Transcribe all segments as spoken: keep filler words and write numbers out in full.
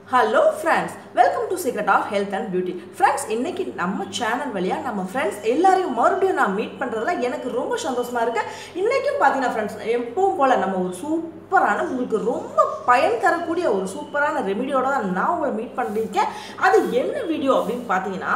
Hello friends, welcome to Secret of Health and Beauty. Friends, இன்னைக்கு நம்ம channel வழியா நம்ம ஃப்ரெண்ட்ஸ் எல்லாரையும் மறுபடியும் நான் மீட் பண்றதுல எனக்கு ரொம்ப சந்தோஷமா இருக்கு. இன்னைக்கும் பாத்தீங்கன்னா ஃப்ரெண்ட்ஸ் எப்பவும் போல நம்ம ஒரு சூப்பரான உங்களுக்கு ரொம்ப பயன் தரக்கூடிய ஒரு சூப்பரான ரெமிடியோட தான் நான் உங்களை மீட் பண்ணிருக்கேன். அது என்ன வீடியோ அப்படின்னு பாத்தீங்கன்னா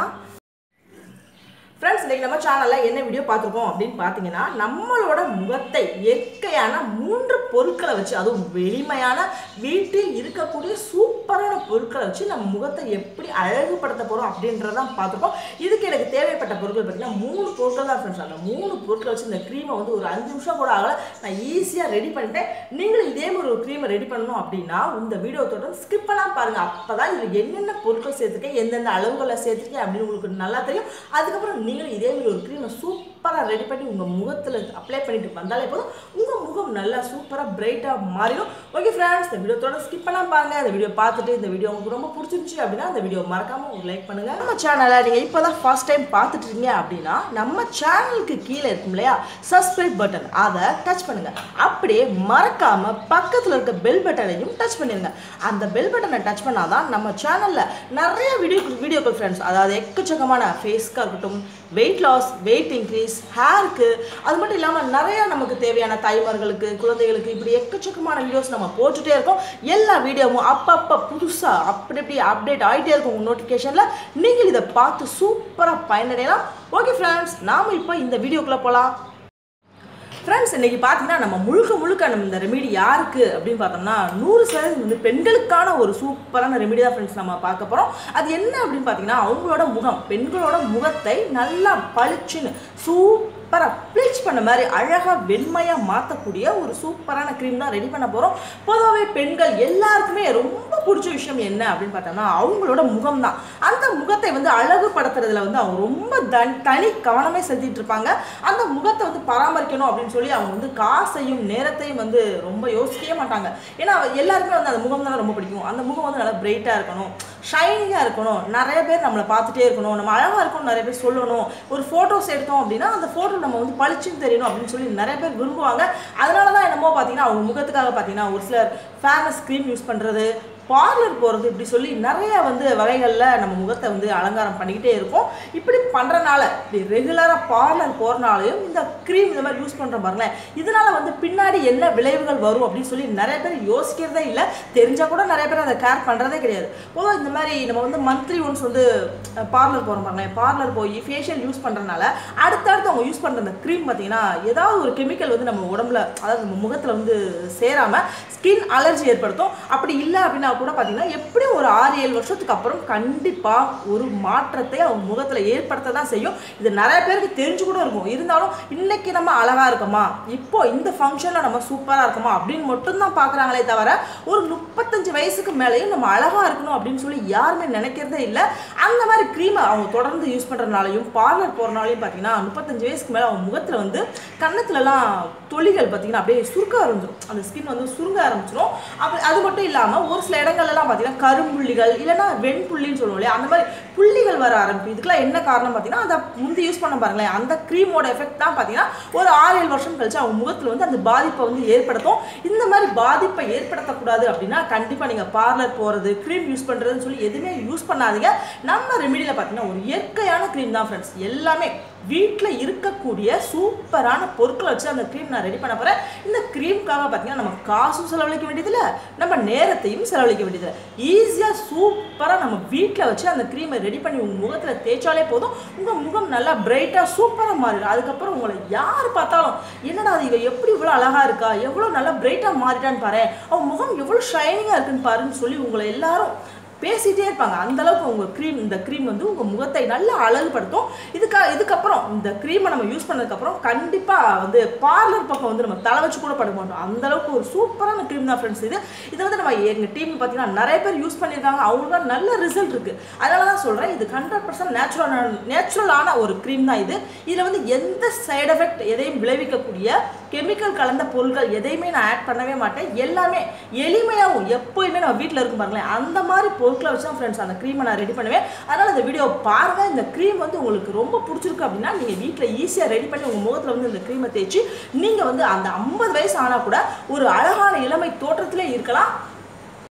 ஃப்ரெண்ட்ஸ் இன்னைக்கு நம்ம சேனலில் என்ன வீடியோ பார்த்துருக்கோம் அப்படின்னு பார்த்தீங்கன்னா நம்மளோட முகத்தை இயற்கையான மூன்று பொருட்களை வச்சு அதுவும் எளிமையான வீட்டில் இருக்கக்கூடிய சூப்பரான பொருட்களை வச்சு நம்ம முகத்தை எப்படி அழகுபடுத்த போகிறோம் அப்படின்றதான் பார்த்துருக்கோம். இதுக்கு எனக்கு தேவைப்பட்ட பொருட்கள் பார்த்தீங்கன்னா மூணு பொருட்கள் தான் ஃப்ரெண்ட்ஸ். அந்த மூணு பொருட்களை வச்சு இந்த க்ரீமை வந்து ஒரு அஞ்சு நிமிஷம் கூட ஆகலை நான் ஈஸியாக ரெடி பண்ணிட்டேன். நீங்களும் இதே மாதிரி ஒரு க்ரீமை ரெடி பண்ணணும் அப்படின்னா இந்த வீடியோ தொடர்ந்து ஸ்கிப் பண்ணாமல் பாருங்கள். அப்போ தான் இதில் என்னென்ன பொருட்கள் சேர்த்துருக்கேன் எந்தெந்த அளவுகளை சேர்த்துருக்கேன் அப்படின்னு உங்களுக்கு நல்லா தெரியும். அதுக்கப்புறம் நீங்களும் இதே மாதிரி ஒரு க்ரீமை சூப்பராக ரெடி பண்ணி உங்கள் முகத்தில் அப்ளை பண்ணிட்டு வந்தாலே போதும் உங்கள் முகம் நல்லா சூப்பராக பிரைட்டாக மாறிடும். ஓகே ஃப்ரெண்ட்ஸ், இந்த வீடியோ தொடர்ந்து ஸ்கிப் பண்ணாமல் பாருங்கள். இந்த வீடியோ பார்த்துட்டு இந்த வீடியோ உங்களுக்கு ரொம்ப பிடிச்சிருந்துச்சு அப்படின்னா இந்த வீடியோ மறக்காமல் ஒரு லைக் பண்ணுங்கள். நம்ம சேனலை நீங்கள் இப்போ தான் ஃபர்ஸ்ட் டைம் பார்த்துட்டு இருக்கீங்க அப்படின்னா நம்ம சேனலுக்கு கீழே இருக்கும் இல்லையா சப்ஸ்கிரைப் பட்டன், அதை டச் பண்ணுங்கள். அப்படியே மறக்காமல் பக்கத்தில் இருக்க பெல் பட்டனையும் டச் பண்ணிடுங்க. அந்த பெல் பட்டனை டச் பண்ணால் தான் நம்ம சேனலில் நிறைய வீடியோ வீடியோக்கள் ஃப்ரெண்ட்ஸ், அதாவது எக்கச்சக்கமான ஃபேஸ்க்காக இருக்கட்டும், வெயிட் லாஸ், வெயிட் இன்க்ரீஸ், ஹேருக்கு, அது மட்டும் இல்லாமல் நிறையா நமக்கு தேவையான தாய்மார்களுக்கு, குழந்தைகளுக்கு இப்படி எக்கச்சக்கமான வீடியோஸ் நம்ம போட்டுகிட்டே இருக்கோம். எல்லா வீடியோவும் அப்பப்போ புதுசாக அப்படி இப்படி அப்டேட் ஆகிட்டே இருக்கும் உங்கள் நோட்டிஃபிகேஷனில். நீங்கள் இதை பார்த்து சூப்பராக பயனடையலாம். ஓகே ஃப்ரெண்ட்ஸ், நாம் இப்போ இந்த வீடியோக்குள்ளே போகலாம். ஃப்ரெண்ட்ஸ் இன்றைக்கி பார்த்தீங்கன்னா நம்ம முழுக்க முழுக்க நம்ம இந்த ரெமிடி யாருக்கு அப்படின்னு பார்த்தோம்னா நூறு சதவீதம் வந்து பெண்களுக்கான ஒரு சூப்பரான ரெமிடி தான் ஃப்ரெண்ட்ஸ் நம்ம பார்க்க போகிறோம். அது என்ன அப்படின்னு பார்த்தீங்கன்னா அவங்களோட முகம், பெண்களோட முகத்தை நல்லா பளிச்சுன்னு சூப்பராக ப்ளீச் பண்ண மாதிரி அழகாக வெண்மையாக மாற்றக்கூடிய ஒரு சூப்பரான க்ரீம் தான் ரெடி பண்ண போகிறோம். பொதுவாகவே பெண்கள் எல்லாருக்குமே ரொம்ப பிடிச்ச விஷயம் என்ன அப்படின்னு பார்த்தோம்னா அவங்களோட முகம் தான். அந்த முகத்தை வந்து அழகுபடுத்துறதுல வந்து அவங்க ரொம்ப தனி தனி கவனமே செலுத்திட்டு இருப்பாங்க. அந்த முகத்தை வந்து பராமரிக்கணும் அப்படின்னு சொல்லி அவங்க வந்து காசையும் நேரத்தையும் வந்து ரொம்ப யோசிக்கவே மாட்டாங்க. ஏன்னா எல்லாருக்குமே வந்து அந்த முகம் தானே ரொம்ப பிடிக்கும். அந்த முகம் வந்து நல்லா பிரைட்டாக இருக்கணும், ஷைனிங்காக இருக்கணும், நிறைய பேர் நம்மளை பார்த்துட்டே இருக்கணும், நம்ம அழகாக இருக்கணும் நிறைய பேர் சொல்லணும். ஒரு ஃபோட்டோஸ் எடுத்தோம் அப்படின்னா அந்த ஃபோட்டோ நம்ம வந்து பளிச்சுன்னு தெரியணும் அப்படின்னு சொல்லி நிறைய பேர் விரும்புவாங்க. அதனால தான் என்னமோ பார்த்தீங்கன்னா அவங்க முகத்துக்காக பார்த்தீங்கன்னா ஒரு சிலர் ஃபேர்னஸ் க்ரீம் யூஸ் பண்ணுறது, பார்லர் போகிறது, இப்படி சொல்லி நிறைய வந்து வகைகளில் நம்ம முகத்தை வந்து அலங்காரம் பண்ணிக்கிட்டே இருக்கோம். இப்படி பண்ணுறனால இப்படி ரெகுலராக பார்லர் போகிறனாலையும் இந்த க்ரீம் இந்த மாதிரி யூஸ் பண்ணுற பாருங்களேன், இதனால் வந்து பின்னாடி என்ன விளைவுகள் வரும் அப்படின்னு சொல்லி நிறைய பேர் யோசிக்கிறதே இல்லை. தெரிஞ்சால் கூட நிறைய பேர் அதை கேர் பண்ணுறதே கிடையாது. பொதுவாக இந்த மாதிரி நம்ம வந்து மந்த்லி ஒன்ஸ் வந்து பார்லர் போகிறோம் பாருங்களேன், பார்லர் போய் ஃபேஷியல் யூஸ் பண்ணுறதுனால அடுத்தடுத்து அவங்க யூஸ் பண்ணுற அந்த க்ரீம் பார்த்தீங்கன்னா ஏதாவது ஒரு கெமிக்கல் வந்து நம்ம உடம்புல, அதாவது நம்ம முகத்தில் வந்து சேராமல் ஸ்கின் அலர்ஜி ஏற்படுத்தும். அப்படி இல்லை அப்படின்னா கூட பார்த்தீங்கன்னா எப்படியும் ஒரு ஆறு ஏழு வருஷத்துக்கு அப்புறம் கண்டிப்பாக ஒரு மாற்றத்தை அவங்க முகத்தில் ஏற்படுத்த தான் செய்யும். இது நிறைய பேருக்கு தெரிஞ்சு கூட இருக்கும். இருந்தாலும் இன்னைக்கு நம்ம அழகாக இருக்கோமா, இப்போ இந்த ஃபங்க்ஷனில் நம்ம சூப்பராக இருக்கோமா அப்படின்னு மட்டும்தான் பார்க்குறாங்களே தவிர ஒரு முப்பத்தஞ்சு வயசுக்கு மேலேயும் நம்ம அழகாக இருக்கணும் அப்படின்னு சொல்லி யாருமே நினைக்கிறதே இல்லை. அந்த மாதிரி க்ரீமை அவங்க தொடர்ந்து யூஸ் பண்ணுறதுனாலையும் பார்லர் போகிறனாலையும் பார்த்தீங்கன்னா முப்பத்தஞ்சு வயசுக்கு மேலே அவங்க முகத்தில் வந்து கன்னத்துலலாம் தொலிகள் பார்த்தீங்கன்னா அப்படியே சுருக்க ஆரம்பிச்சிடும். அந்த ஸ்கின் வந்து சுருங்க ஆரம்பிச்சிடும். அப்படி அது மட்டும் இல்லாமல் ஒரு சில இடங்கள்லாம் பார்த்தீங்கன்னா கரும்புள்ளிகள் இல்லைன்னா வெண்புள்ளின்னு சொல்லுவோம் இல்லையா, அந்த மாதிரி புள்ளிகள் வர ஆரம்பிக்கும். இதுக்கெல்லாம் என்ன காரணம் பார்த்தீங்கன்னா அந்த முந்தி யூஸ் பண்ண பாருங்களேன் அந்த க்ரீமோட எஃபெக்ட் தான் பார்த்தீங்கன்னா ஒரு ஆறு ஏழு வருஷம் கழிச்சு அவங்க முகத்தில் வந்து அந்த பாதிப்பை வந்து ஏற்படுத்தும். இந்த மாதிரி பாதிப்பை ஏற்படுத்தக்கூடாது அப்படின்னா கண்டிப்பாக நீங்கள் பார்லர் போகிறது, க்ரீம் யூஸ் பண்ணுறதுன்னு சொல்லி எதுவுமே யூஸ் பண்ணாதீங்க. நம்ம ரெமிடியில் பார்த்தீங்கன்னா ஒரு இயற்கையான க்ரீம் தான் ஃப்ரெண்ட்ஸ். எல்லாமே வீட்டில் இருக்கக்கூடிய சூப்பரான பொருட்களை வச்சு அந்த க்ரீம் நான் ரெடி பண்ண போகிறேன். இந்த க்ரீம்காக பார்த்தீங்கன்னா நம்ம காசும் செலவழிக்க வேண்டியதில்லை, நம்ம நேரத்தையும் செலவழிக்க வேண்டியதில்லை. ஈஸியாக சூப்பராக நம்ம வீட்டில் வச்சு அந்த க்ரீமை ரெடி பண்ணி உங்கள் முகத்தில் தேய்ச்சாலே போதும் உங்கள் முகம் நல்லா பிரைட்டாக சூப்பராக மாறிடும். அதுக்கப்புறம் உங்களை யார் பார்த்தாலும் என்னடா அது இவ எப்படி இவ்வளோ அழகாக இருக்கா, எவ்வளோ நல்லா பிரைட்டாக மாறிட்டான்னு பாரு, அவன் முகம் எவ்வளோ ஷைனிங்காக இருக்குன்னு பாருன்னு சொல்லி உங்களை எல்லாரும் பேசிகிட்டே இருப்பாங்க. அந்தளவுக்கு உங்கள் க்ரீம் இந்த க்ரீம் வந்து உங்கள் முகத்தை நல்லா அழகுபடுத்தும். இதுக்கா இதுக்கப்புறம் இந்த க்ரீமை நம்ம யூஸ் பண்ணதுக்கப்புறம் கண்டிப்பாக வந்து பார்லர் பக்கம் வந்து நம்ம தலை வச்சு கூட பட மாட்டோம். அந்தளவுக்கு ஒரு சூப்பரான க்ரீம் தான் ஃப்ரெண்ட்ஸ் இது. இதை வந்து நம்ம எங்கள் டீம் பார்த்தீங்கன்னா நிறைய பேர் யூஸ் பண்ணியிருக்காங்க, அவங்களுக்கு நல்ல ரிசல்ட் இருக்குது. அதனால தான் சொல்கிறேன் இது ஹண்ட்ரட் பர்சன்ட் நேச்சுரலான நேச்சுரலான ஒரு க்ரீம் தான் இது. இதில் வந்து எந்த சைடு எஃபெக்ட் எதையும் விளைவிக்கக்கூடிய கெமிக்கல் கலந்த பொருட்கள் எதையுமே நான் ஆட் பண்ணவே மாட்டேன். எல்லாமே எளிமையாகவும் எப்போயுமே நம்ம வீட்டில் இருக்கும் பாருங்களேன் அந்த மாதிரி பொருட்களை வச்சு தான் ஃப்ரெண்ட்ஸ் அந்த க்ரீமை நான் ரெடி பண்ணுவேன். அதனால் இந்த வீடியோ பாருங்கள். இந்த க்ரீம் வந்து உங்களுக்கு ரொம்ப பிடிச்சிருக்கு அப்படின்னா நீங்கள் வீட்டில் ஈஸியாக ரெடி பண்ணி உங்கள் முகத்தில் வந்து இந்த க்ரீமை தேய்ச்சி நீங்கள் வந்து அந்த ஐம்பது வயசு ஆனால் கூட ஒரு அழகான இளமை தோற்றத்திலே இருக்கலாம்.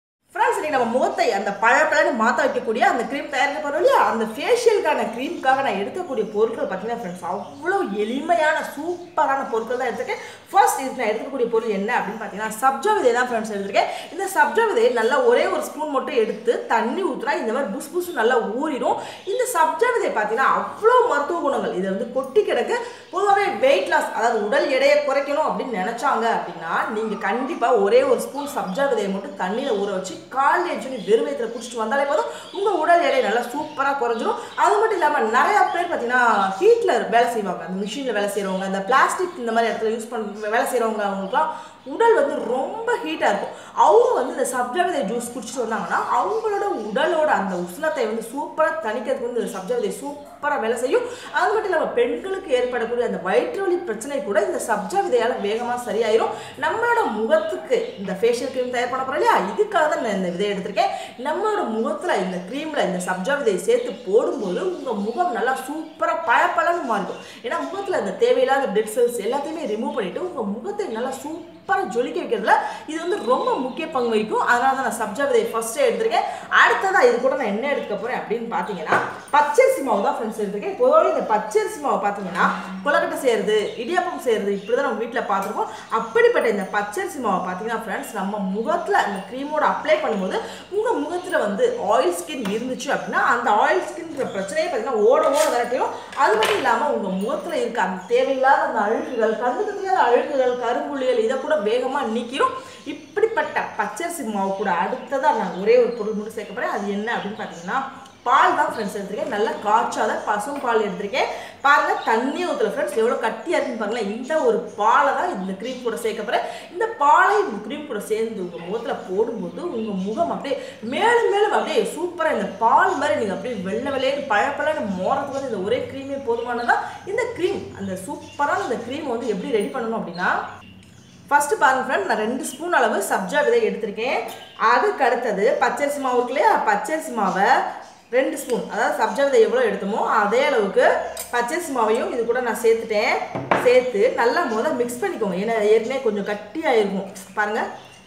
ஃப்ரெண்ட்ஸ் இன்னைக்கு நம்ம முகத்தை அந்த பழப்பழன்னு மாற்ற வைக்கக்கூடிய அந்த க்ரீம் தயாரிக்க போகிறோம் இல்லையா, அந்த ஃபேஷியலுக்கான க்ரீமுக்காக நான் எடுக்கக்கூடிய பொருட்கள் பார்த்தீங்கன்னா ஃப்ரெண்ட்ஸ் அவ்வளோ எளிமையான சூப்பரான பொருட்கள் தான் எடுத்துருக்கேன். ஃபர்ஸ்ட் இது நான் எடுக்கக்கூடிய பொருள் என்ன அப்படின்னு பார்த்தீங்கன்னா சப்ஜா விதை தான் ஃப்ரெண்ட்ஸ் எடுத்துருக்கேன். இந்த சப்ஜா விதையை நல்லா ஒரே ஒரு ஸ்பூன் மட்டும் எடுத்து தண்ணி ஊற்றுனா இந்த மாதிரி புஸ் புஸ் நல்லா ஊறிடும். இந்த சப்ஜா விதை பார்த்தீங்கன்னா அவ்வளோ மருத்துவ குணங்கள். இதை வந்து கொட்டி கிடக்கு. பொதுவாகவே வெயிட் லாஸ், அதாவது உடல் எடையை குறைக்கணும் அப்படின்னு நினச்சாங்க அப்படின்னா நீங்கள் கண்டிப்பாக ஒரே ஒரு ஸ்பூன் சப்ஜா விதையை மட்டும் தண்ணியில் ஊற வச்சு காலையில் சொல்லி வெறும் வயிற்றுல குடிச்சிட்டு வந்தாலே போதும் உங்கள் உடல் எடை நல்லா சூப்பராக குறைஞ்சிரும். அது மட்டும் இல்லாமல் நிறையா பேர் பார்த்தீங்கன்னா ஹீட்டில் வேலை செய்வாங்க, அந்த மிஷினில் வேலை செய்கிறவங்க, இந்த பிளாஸ்டிக் இந்த மாதிரி இடத்துல யூஸ் பண்ண வேலை செய்கிறவங்க அவங்களுக்குலாம் உடல் வந்து ரொம்ப ஹீட்டாக இருக்கும். அவங்க வந்து இந்த சப்ஜா விதை ஜூஸ் குடிச்சிட்டு வந்தாங்கன்னா அவங்களோட உடலோட அந்த உஷ்ணத்தை வந்து சூப்பராக தணிக்கிறதுக்கு வந்து இந்த சப்ஜா விதை சூப்பராக வேலை செய்யும். அது மட்டும் இல்லாமல் பெண்களுக்கு ஏற்படக்கூடிய அந்த வயிற்று வலி பிரச்சனை கூட இந்த சப்ஜா விதையால் வேகமாக சரியாயிரும். நம்மளோட முகத்துக்கு இந்த ஃபேஷியல் க்ரீம் தயார் பண்ண போகிறோம் இல்லையா, இதுக்காக தான் நான் இந்த விதை எடுத்திருக்கேன். நம்மளோட முகத்தில் இந்த க்ரீமில் இந்த சப்ஜா விதையை சேர்த்து போடும்போது உங்கள் முகம் நல்லா சூப்பராக பழப்பழன்னு மாறிடும். ஏன்னா முகத்தில் இந்த தேவையில்லாத டெட் செல்ஸ் எல்லாத்தையுமே ரிமூவ் பண்ணிவிட்டு உங்கள் முகத்தை நல்லா சூப்பராக ஜொலிக்க வைக்கிறதுல இது வந்து ரொம்ப முக்கிய பங்கு வகிக்கும். அதனால தான் நான் சப்ஜா விதையை ஃபர்ஸ்ட்டே எடுத்திருக்கேன். அடுத்ததாக இது கூட நான் என்ன எடுத்துக்க போகிறேன் அப்படின்னு பார்த்தீங்கன்னா பச்சரிசி மாவு தான் ஃப்ரெண்ட்ஸ் எடுத்திருக்கேன். பொதுவாக இந்த பச்சரிசி மாவு பார்த்தீங்கன்னா கொலக்கட்டை செய்கிறது, இடியாப்பம் செய்கிறது இப்படி தான் நம்ம வீட்டில் பார்த்துருக்கோம். அப்படிப்பட்ட இந்த பச்சரிசி மாவை பார்த்தீங்கன்னா ஃப்ரெண்ட்ஸ் நம்ம முகத்தில் அந்த க்ரீமோட அப்ளை பண்ணும்போது உங்கள் முகத்தில் வந்து ஆயில் ஸ்கின் இருந்துச்சு அப்படின்னா அந்த ஆயில் ஸ்கின்ற பிரச்சனையே பார்த்தீங்கன்னா ஓட ஓட விரட்டையும். அது மட்டும் இல்லாமல் உங்கள் முகத்தில் இருக்க அந்த தேவையில்லாத அந்த அழுக்குகள், கண்ணுக்கு தெரியாத அழுக்குகள், கரும்புள்ளிகள் இதை கூட வேகமாக நீக்கிரும். இப்படிப்பட்ட பச்சரிசி மாவு கூட அடுத்ததாக நான் ஒரே ஒரு பொருள் மட்டும் சேர்க்க போகிறேன். அது என்ன அப்படின்னு பார்த்தீங்கன்னா பால் தான் ஃப்ரெண்ட்ஸ் எடுத்திருக்கேன். நல்லா காய்ச்சாத பசும் பால் எடுத்திருக்கேன். பாருங்கள் தண்ணி ஊற்றல ஃப்ரெண்ட்ஸ் எவ்வளோ கட்டியாக இருக்குன்னு பாருங்களேன். இந்த ஒரு பாலை தான் இந்த க்ரீம் கூட சேர்க்க போகிறேன். இந்த பாலை இந்த க்ரீம் கூட சேர்ந்து உங்கள் முகத்தில் போடும்போது உங்கள் முகம் அப்படியே மேலும் மேலும் அப்படியே சூப்பராக இந்த பால் மாதிரி நீங்கள் அப்படியே வெள்ளை வெள்ளையே பழப்பழன்னு மோறதுக்கு வந்து இந்த ஒரே க்ரீமே போதுமானதான். இந்த க்ரீம் அந்த சூப்பரான இந்த க்ரீம் வந்து எப்படி ரெடி பண்ணணும் அப்படின்னா ஃபஸ்ட்டு பாருங்கள் ஃப்ரெண்ட், நான் ரெண்டு ஸ்பூன் அளவு சப்ஜா விதை எடுத்திருக்கேன். அதுக்கு அடுத்தது பச்சரிசி மாவு இருக்கு இல்லையா, பச்சரிசி மாவை ரெண்டு ஸ்பூன், அதாவது சப்ஜா விதை எவ்வளோ எடுத்தோமோ அதே அளவுக்கு பச்சரிசி மாவையும் இது கூட நான் சேர்த்துட்டேன். சேர்த்து நல்லா முதல்ல மிக்ஸ் பண்ணிக்கோங்க. ஏன்னா ஏற்கனவே கொஞ்சம் கட்டியாக இருக்கும் பாருங்கள்,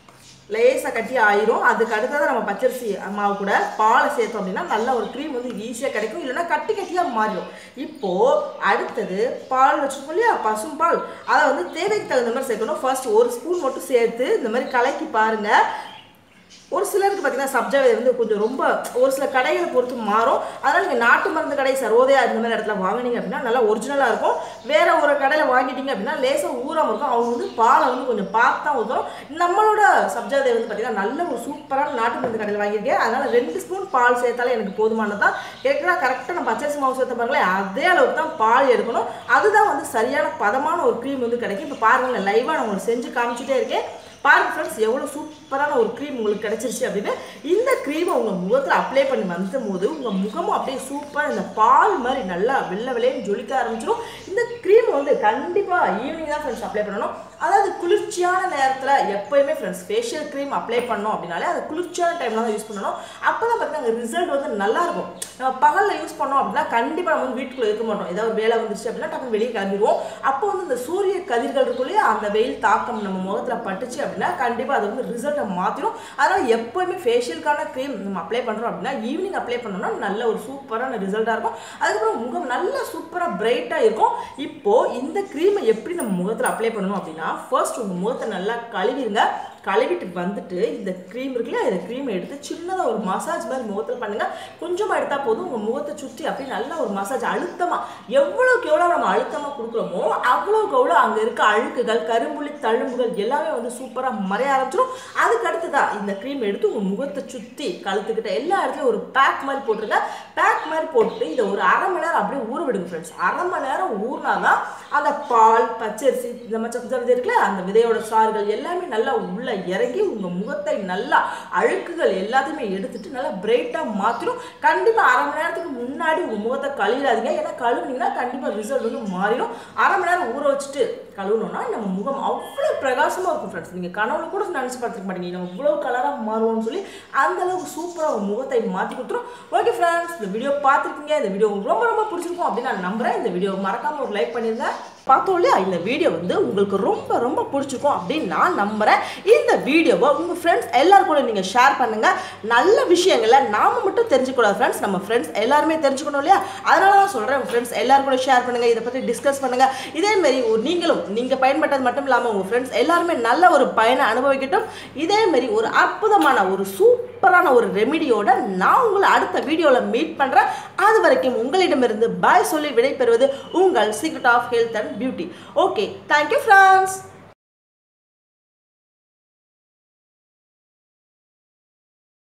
லேசாக கட்டி ஆயிரும். அதுக்கு அடுத்ததான் நம்ம பச்சரிசி மாவு கூட பாலை சேர்த்தோம் அப்படின்னா நல்ல ஒரு க்ரீம் வந்து ஈஸியாக கிடைக்கும். இல்லைன்னா கட்டி கட்டியாக மாறிடும். இப்போது அடுத்தது பால் வச்சுருக்கோம் இல்லையா, பசும் பால், அதை வந்து தேவைக்கு தகுந்த மாதிரி சேர்க்கணும். ஃபர்ஸ்ட் ஒரு ஸ்பூன் மட்டும் சேர்த்து இந்த மாதிரி கலக்கி பாருங்கள். ஒரு சிலருக்கு பார்த்தீங்கன்னா சப்ஜா விதை வந்து கொஞ்சம் ரொம்ப ஒரு சில கடைகளை பொறுத்து மாறும். அதனால் நீங்கள் நாட்டு மருந்து கடை சரோதயா இந்த மாதிரி இடத்துல வாங்கினீங்க அப்படின்னா நல்லா ஒரிஜினலாக இருக்கும். வேறு ஒரு கடையில் வாங்கிட்டீங்க அப்படின்னா லேசாக ஊறாமல் இருக்கும். அவங்க வந்து பாலை வந்து கொஞ்சம் பார்த்து தான் ஊற்றணும். நம்மளோட சப்ஜா விதை வந்து பார்த்தீங்கன்னா நல்ல ஒரு சூப்பரான நாட்டு மருந்து கடையில் வாங்கியிருக்கேன். அதனால் ரெண்டு ஸ்பூன் பால் சேர்த்தாலே எனக்கு போதுமானது தான். கேட்குறா கரெக்டாக நம்ம பச்சரிசி மாவு சேர்த்த பாருங்களேன், அதே அளவுக்கு தான் பால் எடுக்கணும். அதுதான் வந்து சரியான பதமான ஒரு க்ரீம் வந்து கிடைக்கும். இப்போ பாருங்களேன், லைவாக நான் உங்களுக்கு செஞ்சு காமிச்சிட்டே இருக்கேன். பாருங்கள் ஃப்ரெண்ட்ஸ் எவ்வளோ சூப்பரான ஒரு க்ரீம் உங்களுக்கு கிடச்சிருச்சு அப்படின்னு. இந்த க்ரீமை உங்கள் முகத்தில் அப்ளை பண்ணி வந்த போது உங்கள் முகமும் அப்படியே சூப்பராக இந்த பால் மாதிரி நல்லா வெள்ளை வெள்ளைன்னு ஜொலிக்க ஆரம்பிச்சிடும். இந்த க்ரீம் வந்து கண்டிப்பாக ஈவினிங் தான் ஃப்ரெண்ட்ஸ் அப்ளை பண்ணணும். அதாவது குளிர்ச்சியான நேரத்தில் எப்போயுமே ஃப்ரெண்ட்ஸ் ஃபேஷியல் க்ரீம் அப்ளை பண்ணோம் அப்படின்னாலே அது குளிர்ச்சியான டைமில் தான் யூஸ் பண்ணணும். அப்போ தான் பார்த்தீங்கன்னா அந்த ரிசல்ட் வந்து நல்லாயிருக்கும். நம்ம பகலில் யூஸ் பண்ணோம் அப்படின்னா கண்டிப்பாக நம்ம வந்து வீட்டுக்குள்ளே இருக்க மாட்டோம். ஏதாவது ஒரு வேலை வந்துச்சு அப்படின்னா டக்குனு வெளியே கிளம்பிடுவோம். அப்போ வந்து இந்த சூரிய கதிர்கள் இருக்கும் இல்லையா, அந்த வெயில் தாக்கம் நம்ம முகத்தில் பட்டுச்சு அப்படின்னா கண்டிப்பாக அது வந்து ரிசல்ட்டை மாற்றிடும். அதனால் எப்போயுமே ஃபேஷியலுக்கான க்ரீம் நம்ம அப்ளை பண்ணுறோம் அப்படின்னா ஈவினிங் அப்ளை பண்ணோம்னா நல்ல ஒரு சூப்பரான ரிசல்ட்டாக இருக்கும். அதுக்கப்புறம் முகம் நல்லா சூப்பராக பிரைட்டாக இருக்கும். இப்போது இந்த க்ரீமை எப்படி நம்ம முகத்தில் அப்ளை பண்ணணும் அப்படின்னா ஃபர்ஸ்ட் உங்கள் முகத்தை நல்லா கழுவிடுங்க. கழுவிட்டு வந்துட்டு இந்த க்ரீம் இருக்குல்ல, இந்த க்ரீமை எடுத்து சின்னதாக ஒரு மசாஜ் மாதிரி முகத்தில் பண்ணுங்கள். கொஞ்சமாக எடுத்தால் போதும். உங்கள் முகத்தை சுற்றி அப்படி நல்லா ஒரு மசாஜ் அழுத்தமாக, எவ்வளோக்கு எவ்வளோ நம்ம அழுத்தமாக கொடுக்குறோமோ அவ்வளோக்கு எவ்வளோ அங்கே இருக்க அழுக்குகள், கரும்புள்ளி, தழும்புகள் எல்லாமே வந்து சூப்பராக மறைய ஆரம்பிச்சிடும். அதுக்கு அடுத்ததான் இந்த க்ரீம் எடுத்து உங்கள் முகத்தை சுற்றி கழுத்துக்கிட்ட எல்லா இடத்துலையும் ஒரு பேக் மாதிரி போட்டுருங்க. பேக் மாதிரி போட்டுட்டு இதை ஒரு அரை மணி நேரம் அப்படியே ஊற விடுங்க ஃப்ரெண்ட்ஸ். அரை மணி நேரம் ஊறினாதான் அந்த பால், பச்சரிசி, இந்த மாதிரி சப்ஜா விதை இருக்குல்ல, அந்த விதையோட சாறுகள் எல்லாமே நல்லா உள்ள இறங்கி உங்கள் முகத்தை நல்லா அழுக்குகள் எல்லாத்தையுமே எடுத்துட்டு நல்லா பிரைட்டாக மாற்றிடும். கண்டிப்பாக அரை மணி நேரத்துக்கு முன்னாடி உங்கள் முகத்தை கழுவிடாதீங்க. ஏன்னா கழுவுனீங்கன்னா கண்டிப்பாக ரிசல்ட் வந்து மாறிடும். அரை மணி நேரம் ஊற வச்சுட்டு கழுவுனோம்னா நம்ம முகம் அவ்வளோ பிரகாசமாக இருக்கும் ஃப்ரெண்ட்ஸ். நீங்கள் கனவுல கூட நினச்சி பார்த்துக்க மாட்டீங்க நம்ம இவ்வளோ கலராக மாறுவோம்னு சொல்லி. அந்தளவுக்கு சூப்பராக உங்கள் முகத்தை மாற்றி கொடுத்துரும். ஓகே ஃப்ரெண்ட்ஸ், இந்த வீடியோ பார்த்துருக்கீங்க. இந்த வீடியோ ரொம்ப ரொம்ப பிடிச்சிருக்கும் அப்படின்னு நான் நம்புகிறேன். இந்த வீடியோ மறக்காமல் ஒரு லைக் பண்ணிடுங்க. பார்த்தோம் இல்லையா, இந்த வீடியோ வந்து உங்களுக்கு ரொம்ப ரொம்ப பிடிச்சிருக்கும் அப்படின்னு நான் நம்புகிறேன். இந்த வீடியோவை உங்கள் ஃப்ரெண்ட்ஸ் எல்லாரும் கூட நீங்கள் ஷேர் பண்ணுங்கள். நல்ல விஷயங்களை நாம் மட்டும் தெரிஞ்சுக்கூடாது ஃப்ரெண்ட்ஸ், நம்ம ஃப்ரெண்ட்ஸ் எல்லாருமே தெரிஞ்சுக்கணும் இல்லையா? அதனால தான் சொல்கிறேன், உங்கள் ஃப்ரெண்ட்ஸ் எல்லாரும் கூட ஷேர் பண்ணுங்கள், இதை பற்றி டிஸ்கஸ் பண்ணுங்கள். இதேமாரி ஒரு நீங்களும் நீங்கள் பயன்பட்டது மட்டும் இல்லாமல் உங்கள் ஃப்ரெண்ட்ஸ் எல்லாருமே நல்ல ஒரு பயனை அனுபவிக்கட்டும். இதேமாரி ஒரு அற்புதமான ஒரு சூப்பரான ஒரு ரெமிடியோட நான் உங்களை அடுத்த வீடியோவில் மீட் பண்ணுறேன். அது வரைக்கும் உங்களிடமிருந்து பாய் சொல்லி விடைபெறுவது உங்கள் secret of health and beauty. Okay, thank you friends.